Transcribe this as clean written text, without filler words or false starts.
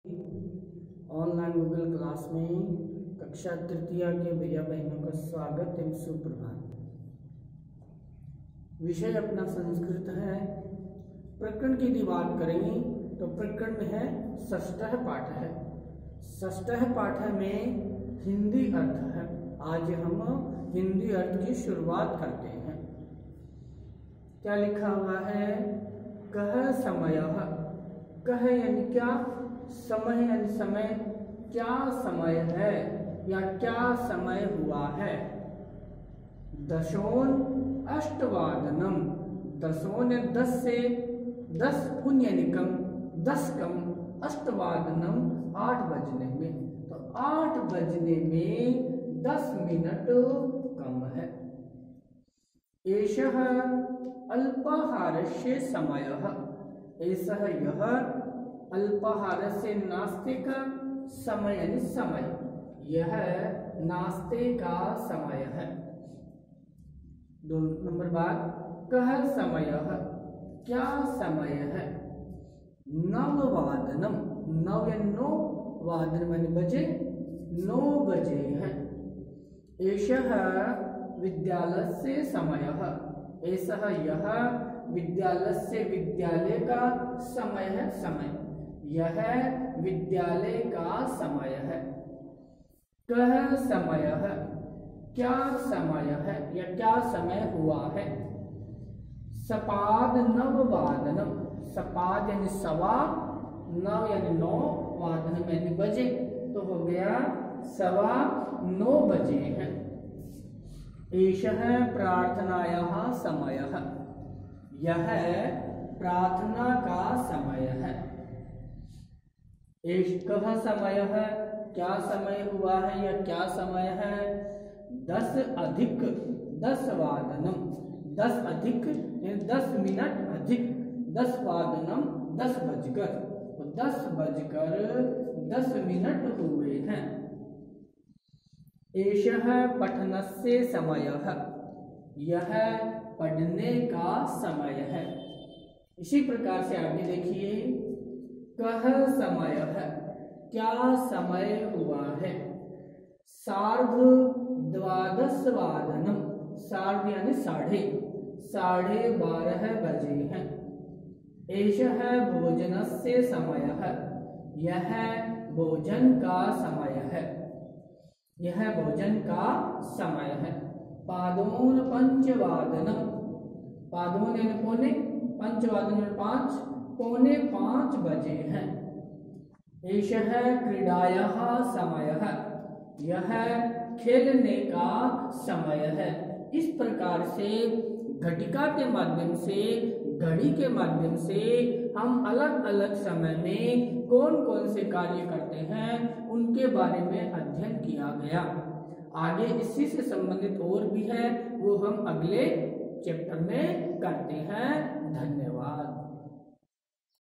Online Google class में कक्षा तृतीय के भैया बहनों का स्वागत एवं सुप्रभात। विषय अपना संस्कृत है। प्रकरण की यदि बात करें तो प्रकरण में है षष्ठः पाठ है। षष्ठः पाठ में हिंदी अर्थ है। आज हम हिंदी अर्थ की शुरुआत करते हैं। क्या लिखा हुआ है? कः समयः। कः यानी क्या, समय यानी समय, क्या समय है या क्या समय हुआ है। दशोन अष्टवादनम। दशोन 10 से 10 पुन यानी कम, 10 कम, अष्टवादनम 8 बजने में, तो 8 बजने में 10 मिनट कम है। एषः अल्पाहारस्य समयः। एषः यह अल्पाहार से नाश्ते का समय यानी समय, यह नाश्ते का समय है। 2 नंबर बात, कः समयः, क्या समय है। नववादनम। नव या 9 वादन माने बजे, 9 बजे है। एषः विद्यालयस्य समयः। एषः यह विद्यालयस्य विद्यालय का समय है, समय, यह विद्यालय का समय है। कः समयः, क्या समय है या क्या समय हुआ है। सपाद नववादनम। सपाद यानी सवा, नव यानी 9, वादन यानी बजे, तो हो गया 9:15 बजे है। एषः प्रार्थनायाः समयः। यह प्रार्थना का समय है। कः समय है, क्या समय हुआ है या क्या समय है। 10 अधिक 10 वादनम। 10 अधिक 10 मिनट अधिक, 10 वादनम 10 बजकर, तो 10 बजकर 10 मिनट हुए हैं। एषः पठनस्य समयः। यह पढ़ने का समय है। इसी प्रकार से आगे देखिए, कः समयः, क्या समय हुआ है। सार्ध 12 वादनम। सार्ध यानी 12:30 बजे हैं। एषः भोजनस्य समयः। यह भोजन का समय है, यह भोजन का समय है। पादोन 5 वादनम। पादोन यानी पौने, 5 वादन 5, 4:45 बजे हैं। एषः क्रीडायाः समयः। यह खेलने का समय है। इस प्रकार से घटिका के माध्यम से, घड़ी के माध्यम से हम अलग अलग समय में कौन कौन से कार्य करते हैं उनके बारे में अध्ययन किया गया। आगे इसी से संबंधित और भी है, वो हम अगले चैप्टर में करते हैं। धन्यवाद।